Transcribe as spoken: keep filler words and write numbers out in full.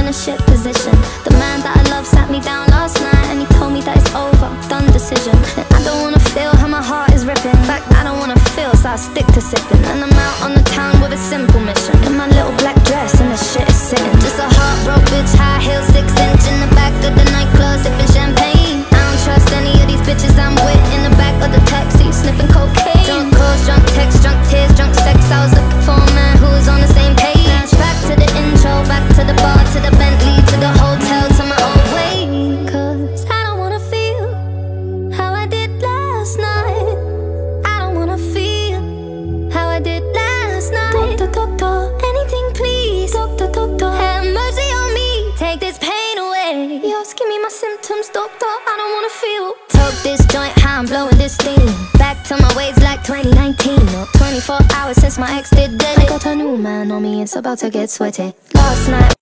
in a shit position. The man that I love sat me down last night and he told me that it's over, done decision. And I don't wanna feel how my heart is ripping. In fact, I don't wanna feel, so I stick to sipping. And I'm out on the town with a simple mission. In my little black dress and the shit is sitting. Just a heartbroken bitch, high heels, six inch in the back of the nightclub, sipping champagne. I don't trust any of these bitches I'm with. In the back of the taxi, sniffing cocaine. Drunk calls, drunk texts, drunk tears, drunk sex. I was looking for a man who was on the same page. Now it's back to the intro, back to the bar, to the Bentley, to the hotel, to my own way. Cause I don't wanna feel how I did last night. I don't wanna feel how I did last night. Doctor, doctor, anything please. Doctor, doctor, have mercy on me, take this pain away. Yours, give me my symptoms, doctor, I don't wanna feel. Toke this joint, how I'm blowing this steam. Back to my ways like twenty nineteen. Or twenty-four hours since my ex did dead. I got a new man on me, it's about to get sweaty. Last night